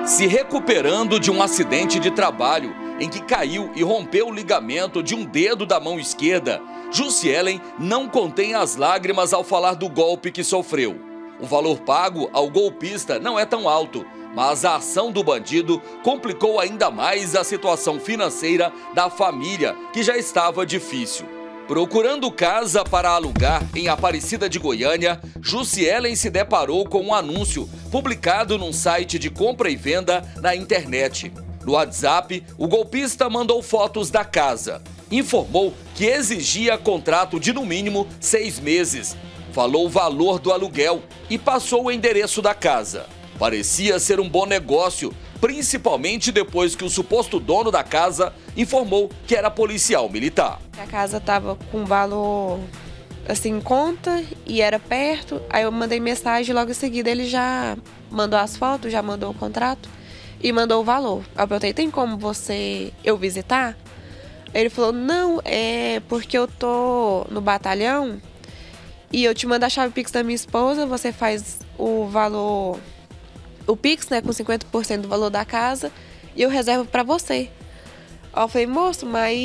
Se recuperando de um acidente de trabalho em que caiu e rompeu o ligamento de um dedo da mão esquerda, Jussielen não contém as lágrimas ao falar do golpe que sofreu. O valor pago ao golpista não é tão alto, mas a ação do bandido complicou ainda mais a situação financeira da família, que já estava difícil. Procurando casa para alugar em Aparecida de Goiânia, Jussielen se deparou com um anúncio publicado num site de compra e venda na internet. No WhatsApp, o golpista mandou fotos da casa. Informou que exigia contrato de no mínimo 6 meses. Falou o valor do aluguel e passou o endereço da casa. Parecia ser um bom negócio, principalmente depois que o suposto dono da casa informou que era policial militar. A casa estava com valor assim em conta e era perto, aí eu mandei mensagem e logo em seguida ele já mandou as fotos, já mandou o contrato e mandou o valor. Aí eu perguntei, tem como eu visitar? Ele falou, não, é porque eu tô no batalhão e eu te mando a chave Pix da minha esposa, você faz o valor... o Pix, né, com 50% do valor da casa, e eu reservo pra você. Aí eu falei, moço,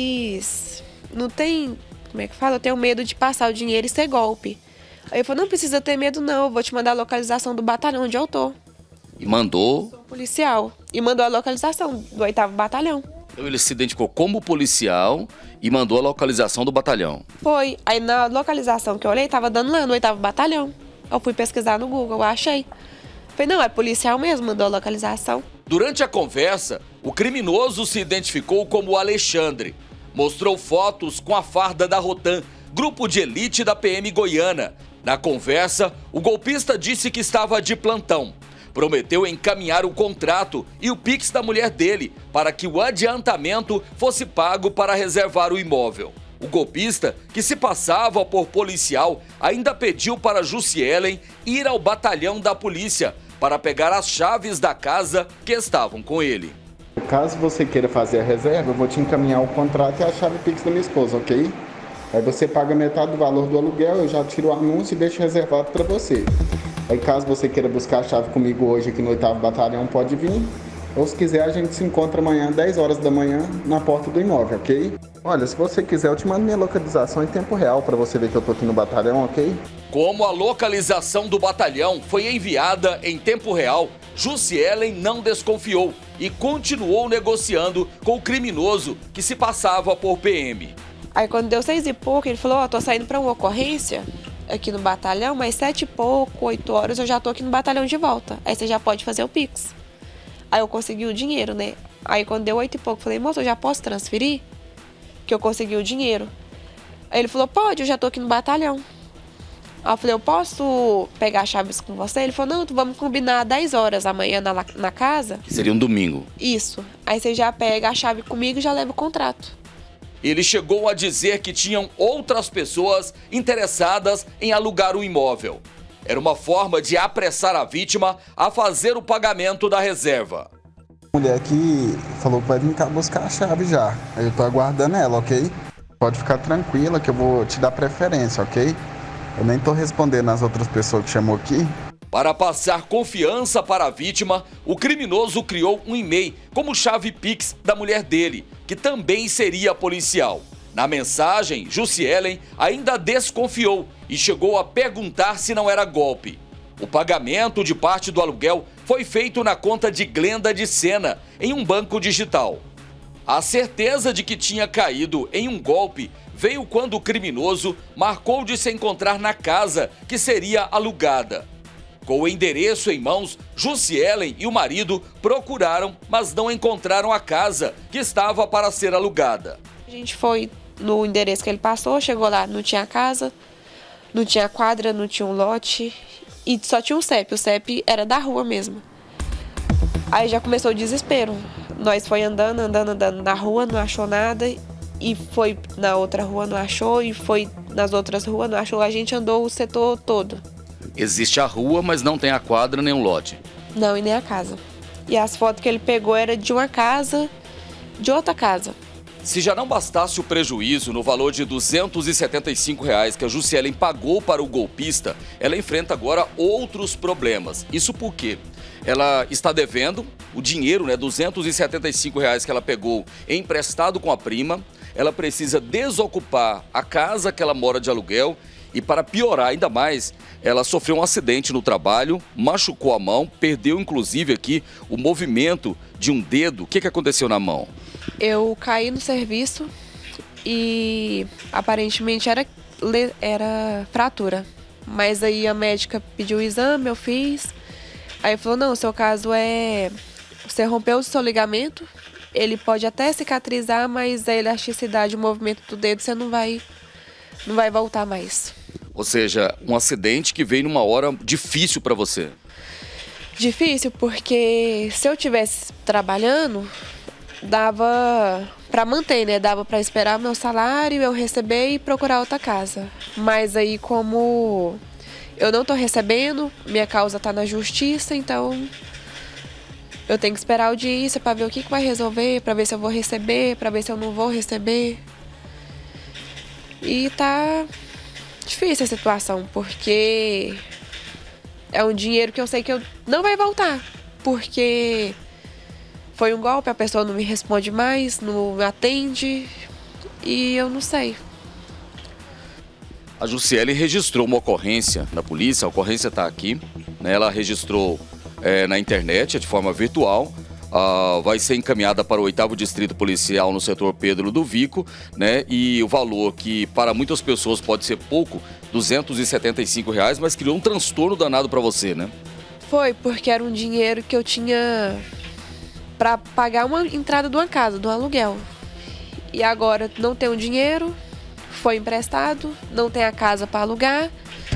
mas não tem, como é que fala? Eu tenho medo de passar o dinheiro e ser golpe. Aí ele falou, não precisa ter medo não, eu vou te mandar a localização do batalhão onde eu tô. E mandou? Sou policial. E mandou a localização do 8º Batalhão. Então ele se identificou como policial e mandou a localização do batalhão. Foi. Aí na localização que eu olhei, tava dando lá no 8º Batalhão. Eu fui pesquisar no Google, eu achei. Falei, não, é policial mesmo, mandou a localização. Durante a conversa, o criminoso se identificou como Alexandre. Mostrou fotos com a farda da Rotan, grupo de elite da PM Goiânia. Na conversa, o golpista disse que estava de plantão. Prometeu encaminhar o contrato e o Pix da mulher dele para que o adiantamento fosse pago para reservar o imóvel. O golpista, que se passava por policial, ainda pediu para Jussielen ir ao batalhão da polícia para pegar as chaves da casa que estavam com ele. Caso você queira fazer a reserva, eu vou te encaminhar o contrato e a chave Pix da minha esposa, ok? Aí você paga metade do valor do aluguel, eu já tiro o anúncio e deixo reservado para você. Aí caso você queira buscar a chave comigo hoje aqui no 8º Batalhão, pode vir. Ou se quiser, a gente se encontra amanhã, 10 horas da manhã, na porta do imóvel, ok? Olha, se você quiser, eu te mando minha localização em tempo real para você ver que eu tô aqui no batalhão, ok? Como a localização do batalhão foi enviada em tempo real, Jussielen não desconfiou e continuou negociando com o criminoso que se passava por PM. Aí quando deu 6 e pouco, ele falou, ó, tô saindo pra uma ocorrência aqui no batalhão, mas 7 e pouco, 8 horas eu já tô aqui no batalhão de volta. Aí você já pode fazer o Pix. Aí eu consegui o dinheiro, né? Aí quando deu 8 e pouco, eu falei, moço, eu já posso transferir? Que eu consegui o dinheiro. Aí ele falou, pode, eu já tô aqui no batalhão. Aí eu falei, eu posso pegar as chaves com você? Ele falou, não, vamos combinar 10 horas amanhã na casa. Que seria um domingo. Isso. Aí você já pega a chave comigo e já leva o contrato. Ele chegou a dizer que tinham outras pessoas interessadas em alugar o imóvel. Era uma forma de apressar a vítima a fazer o pagamento da reserva. A mulher aqui falou que vai vir cá buscar a chave já. Aí eu tô aguardando ela, ok? Pode ficar tranquila que eu vou te dar preferência, ok? Eu nem tô respondendo as outras pessoas que chamou aqui. Para passar confiança para a vítima, o criminoso criou um e-mail como chave Pix da mulher dele, que também seria policial. Na mensagem, Jussielen ainda desconfiou e chegou a perguntar se não era golpe. O pagamento de parte do aluguel foi feito na conta de Glenda de Sena, em um banco digital. A certeza de que tinha caído em um golpe veio quando o criminoso marcou de se encontrar na casa que seria alugada. Com o endereço em mãos, Jussielen e o marido procuraram, mas não encontraram a casa que estava para ser alugada. A gente foi no endereço que ele passou, chegou lá, não tinha casa, não tinha quadra, não tinha um lote e só tinha um CEP. O CEP era da rua mesmo. Aí já começou o desespero. Nós foi andando na rua, não achou nada. E foi na outra rua, não achou. E foi nas outras ruas, não achou. A gente andou o setor todo. Existe a rua, mas não tem a quadra nem um lote. Não, e nem a casa. E as fotos que ele pegou era de uma casa, de outra casa. Se já não bastasse o prejuízo no valor de R$ 275 que a Jussielen pagou para o golpista, ela enfrenta agora outros problemas. Isso porque ela está devendo o dinheiro, né, R$275 que ela pegou emprestado com a prima. Ela precisa desocupar a casa que ela mora de aluguel e, para piorar ainda mais, ela sofreu um acidente no trabalho, machucou a mão, perdeu inclusive aqui o movimento de um dedo. O que aconteceu na mão? Eu caí no serviço e aparentemente era fratura. Mas aí a médica pediu o exame, eu fiz. Aí falou, não, o seu caso é... Você rompeu o seu ligamento, ele pode até cicatrizar, mas a elasticidade, o movimento do dedo, você não vai voltar mais. Ou seja, um acidente que veio numa hora difícil para você. Difícil, porque se eu estivesse trabalhando, dava para manter, né? Dava para esperar meu salário, eu receber e procurar outra casa. Mas aí, como eu não tô recebendo, minha causa tá na justiça, então eu tenho que esperar a audiência para ver o que vai resolver, para ver se eu vou receber, para ver se eu não vou receber. E tá difícil a situação, porque é um dinheiro que eu sei que eu não vai voltar, porque foi um golpe, a pessoa não me responde mais, não me atende e eu não sei. A Jussiele registrou uma ocorrência na polícia, a ocorrência está aqui, né? Ela registrou na internet, de forma virtual. Vai ser encaminhada para o 8º Distrito Policial no setor Pedro Ludovico, né? E o valor, que para muitas pessoas pode ser pouco, R$275, mas criou um transtorno danado para você, né? Foi, porque era um dinheiro que eu tinha para pagar uma entrada de uma casa, de um aluguel. E agora não tenho dinheiro, foi emprestado, não tem a casa para alugar.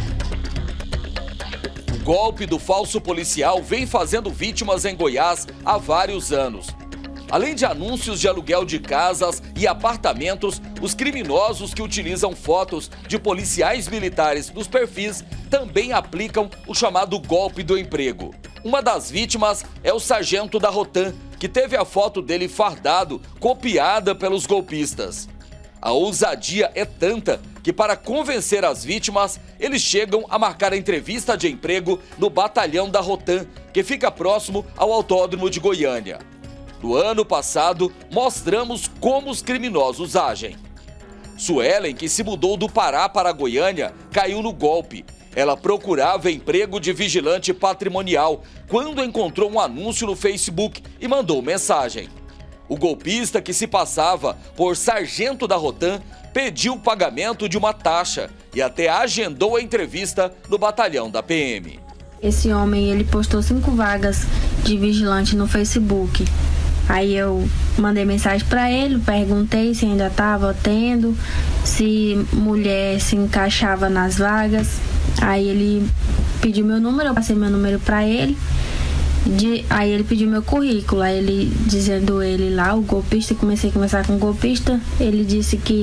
O golpe do falso policial vem fazendo vítimas em Goiás há vários anos. Além de anúncios de aluguel de casas e apartamentos, os criminosos que utilizam fotos de policiais militares nos perfis também aplicam o chamado golpe do emprego. Uma das vítimas é o sargento da Rotan, que teve a foto dele fardado copiada pelos golpistas. A ousadia é tanta que, para convencer as vítimas, eles chegam a marcar a entrevista de emprego no batalhão da Rotan, que fica próximo ao Autódromo de Goiânia. No ano passado, mostramos como os criminosos agem. Suelen, que se mudou do Pará para Goiânia, caiu no golpe. Ela procurava emprego de vigilante patrimonial quando encontrou um anúncio no Facebook e mandou mensagem. O golpista, que se passava por sargento da Rotan, pediu o pagamento de uma taxa e até agendou a entrevista no batalhão da PM. Esse homem, ele postou 5 vagas de vigilante no Facebook. Aí eu mandei mensagem para ele, perguntei se ainda estava tendo, se mulher se encaixava nas vagas. Aí ele pediu meu número, eu passei meu número para ele. Aí ele pediu meu currículo, aí ele dizendo ele lá, o golpista, comecei a conversar com o golpista, ele disse que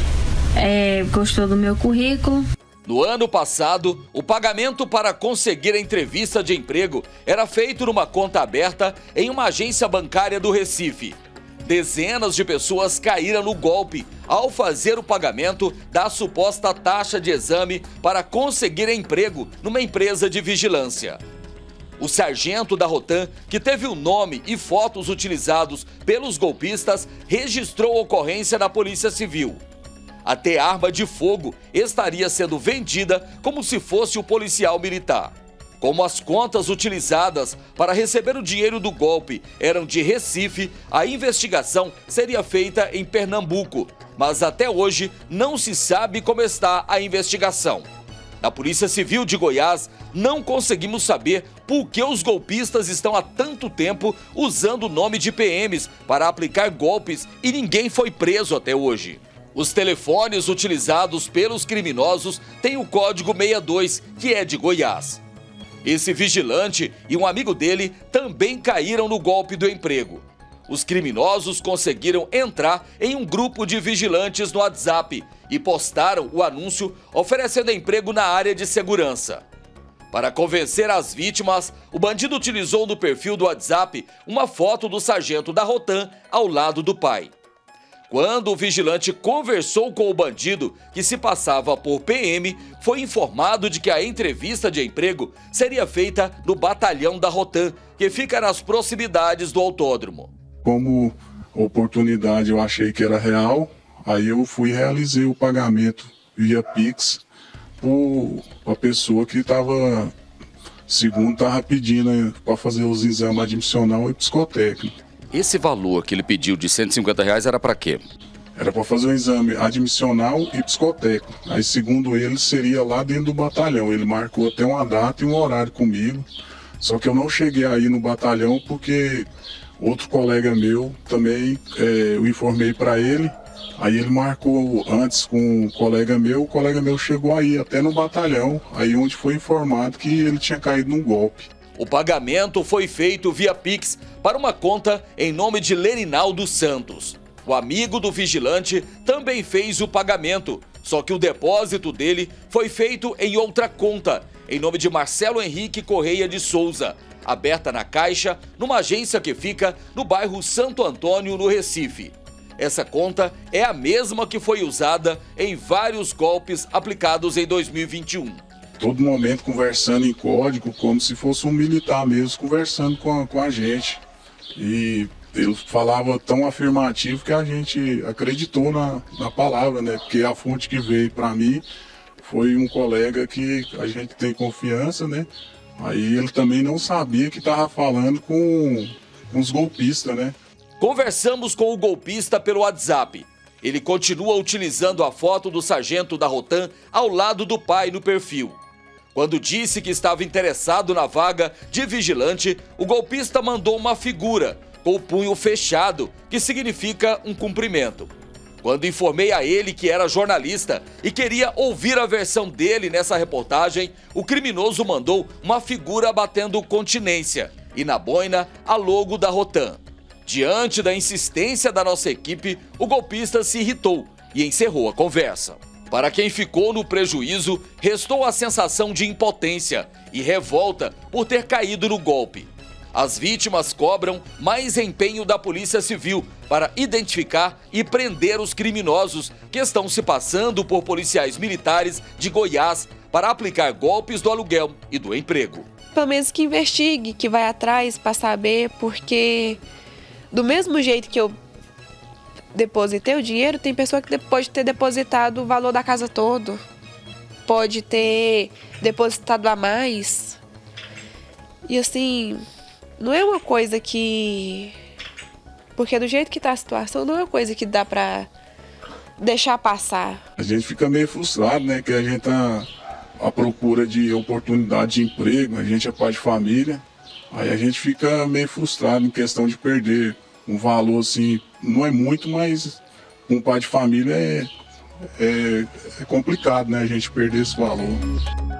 gostou do meu currículo. No ano passado, o pagamento para conseguir a entrevista de emprego era feito numa conta aberta em uma agência bancária do Recife. Dezenas de pessoas caíram no golpe ao fazer o pagamento da suposta taxa de exame para conseguir emprego numa empresa de vigilância. O sargento da Rotan, que teve o nome e fotos utilizados pelos golpistas, registrou a ocorrência na Polícia Civil. Até arma de fogo estaria sendo vendida como se fosse o policial militar. Como as contas utilizadas para receber o dinheiro do golpe eram de Recife, a investigação seria feita em Pernambuco, mas até hoje não se sabe como está a investigação. Na Polícia Civil de Goiás, não conseguimos saber por que os golpistas estão há tanto tempo usando o nome de PMs para aplicar golpes e ninguém foi preso até hoje. Os telefones utilizados pelos criminosos têm o código 62, que é de Goiás. Esse vigilante e um amigo dele também caíram no golpe do emprego. Os criminosos conseguiram entrar em um grupo de vigilantes no WhatsApp e postaram o anúncio oferecendo emprego na área de segurança. Para convencer as vítimas, o bandido utilizou no perfil do WhatsApp uma foto do sargento da Rotan ao lado do pai. Quando o vigilante conversou com o bandido, que se passava por PM, foi informado de que a entrevista de emprego seria feita no batalhão da Rotan, que fica nas proximidades do autódromo. Como oportunidade eu achei que era real, aí eu fui e realizei o pagamento via Pix para a pessoa que estava, segundo estava pedindo para fazer os exames admissional e psicotécnico. Esse valor que ele pediu de R$150 era para quê? Era para fazer um exame admissional e psicotécnico. Aí, segundo ele, seria lá dentro do batalhão. Ele marcou até uma data e um horário comigo. Só que eu não cheguei aí no batalhão porque outro colega meu também, eu informei para ele. Aí ele marcou antes com um colega meu. O colega meu chegou aí até no batalhão, aí onde foi informado que ele tinha caído num golpe. O pagamento foi feito via Pix para uma conta em nome de Lerinaldo Santos. O amigo do vigilante também fez o pagamento, só que o depósito dele foi feito em outra conta, em nome de Marcelo Henrique Correia de Souza, aberta na Caixa, numa agência que fica no bairro Santo Antônio, no Recife. Essa conta é a mesma que foi usada em vários golpes aplicados em 2021. Todo momento conversando em código, como se fosse um militar mesmo, conversando com a gente. E ele falava tão afirmativo que a gente acreditou na palavra, né? Porque a fonte que veio para mim foi um colega que a gente tem confiança, né? Aí ele também não sabia que estava falando com os golpistas, né? Conversamos com o golpista pelo WhatsApp. Ele continua utilizando a foto do sargento da Rotan ao lado do pai no perfil. Quando disse que estava interessado na vaga de vigilante, o golpista mandou uma figura com o punho fechado, que significa um cumprimento. Quando informei a ele que era jornalista e queria ouvir a versão dele nessa reportagem, o criminoso mandou uma figura batendo continência e na boina a logo da Rotan. Diante da insistência da nossa equipe, o golpista se irritou e encerrou a conversa. Para quem ficou no prejuízo, restou a sensação de impotência e revolta por ter caído no golpe. As vítimas cobram mais empenho da Polícia Civil para identificar e prender os criminosos que estão se passando por policiais militares de Goiás para aplicar golpes do aluguel e do emprego. Pelo menos que investigue, que vai atrás para saber, porque do mesmo jeito que eu depositei o dinheiro, tem pessoa que pode ter depositado o valor da casa todo, pode ter depositado a mais. E assim, não é uma coisa que... Porque do jeito que tá a situação, não é uma coisa que dá pra deixar passar. A gente fica meio frustrado, né? Que a gente tá à procura de oportunidade de emprego, a gente é pai de família. Aí a gente fica meio frustrado em questão de perder um valor assim, não é muito, mas um pai de família é complicado, né? A gente perder esse valor.